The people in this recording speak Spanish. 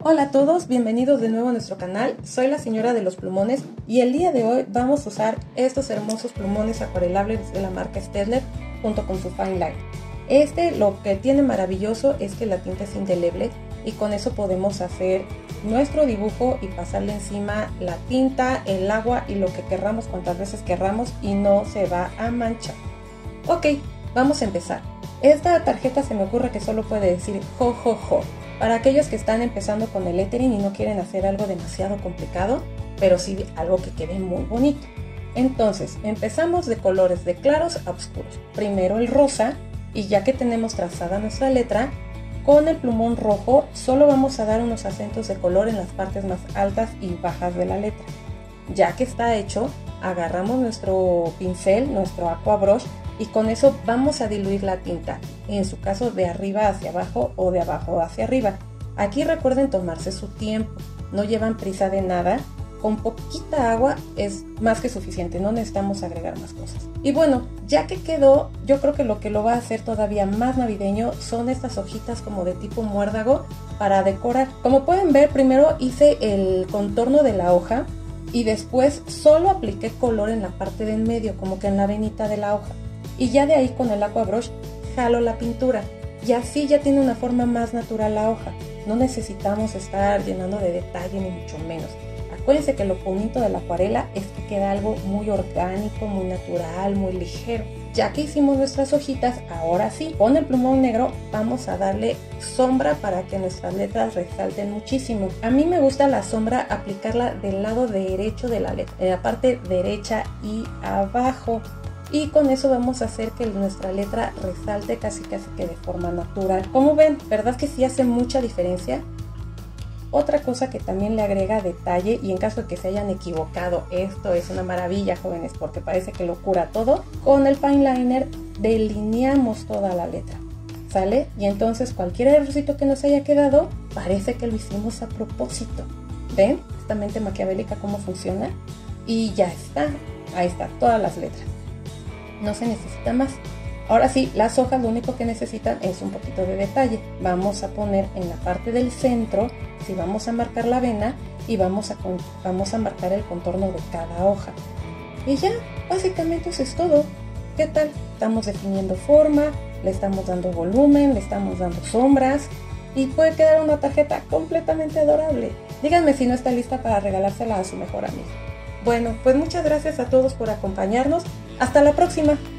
Hola a todos, bienvenidos de nuevo a nuestro canal. Soy la señora de los plumones y el día de hoy vamos a usar estos hermosos plumones acuarelables de la marca Staedtler junto con su fine line. Lo que tiene maravilloso es que la tinta es indeleble y con eso podemos hacer nuestro dibujo y pasarle encima la tinta, el agua y lo que querramos cuantas veces querramos y no se va a manchar. Ok, vamos a empezar. Esta tarjeta se me ocurre que solo puede decir jo jo jo. Para aquellos que están empezando con el lettering y no quieren hacer algo demasiado complicado, pero sí algo que quede muy bonito. Entonces, empezamos de colores de claros a oscuros. Primero el rosa, y ya que tenemos trazada nuestra letra, con el plumón rojo solo vamos a dar unos acentos de color en las partes más altas y bajas de la letra. Ya que está hecho, agarramos nuestro pincel, nuestro aqua brush, y con eso vamos a diluir la tinta, en su caso de arriba hacia abajo o de abajo hacia arriba. Aquí recuerden tomarse su tiempo, no llevan prisa de nada, con poquita agua es más que suficiente, no necesitamos agregar más cosas. Y bueno, ya que quedó, yo creo que lo va a hacer todavía más navideño son estas hojitas como de tipo muérdago para decorar. Como pueden ver, primero hice el contorno de la hoja y después solo apliqué color en la parte de en medio, como que en la venita de la hoja. Y ya de ahí con el aqua brush jalo la pintura y así ya tiene una forma más natural la hoja. No necesitamos estar llenando de detalle ni mucho menos. Acuérdense que lo bonito de la acuarela es que queda algo muy orgánico, muy natural, muy ligero. Ya que hicimos nuestras hojitas, ahora sí, con el plumón negro vamos a darle sombra para que nuestras letras resalten muchísimo. A mí me gusta la sombra aplicarla del lado derecho de la letra, en la parte derecha y abajo. Y con eso vamos a hacer que nuestra letra resalte casi que de forma natural. Como ven, ¿verdad que sí hace mucha diferencia? Otra cosa que también le agrega detalle, y en caso de que se hayan equivocado, esto es una maravilla, jóvenes, porque parece que lo cura todo. Con el fine liner delineamos toda la letra, ¿sale? Y entonces cualquier errorcito que nos haya quedado, parece que lo hicimos a propósito. ¿Ven? Esta mente maquiavélica cómo funciona. Y ya está, ahí está, todas las letras. No se necesita más. Ahora sí, las hojas lo único que necesitan es un poquito de detalle. Vamos a poner en la parte del centro, si vamos a marcar la vena y vamos a marcar el contorno de cada hoja. Y ya, básicamente eso es todo. ¿Qué tal? Estamos definiendo forma, le estamos dando volumen, le estamos dando sombras y puede quedar una tarjeta completamente adorable. Díganme si no está lista para regalársela a su mejor amigo. Bueno, pues muchas gracias a todos por acompañarnos. ¡Hasta la próxima!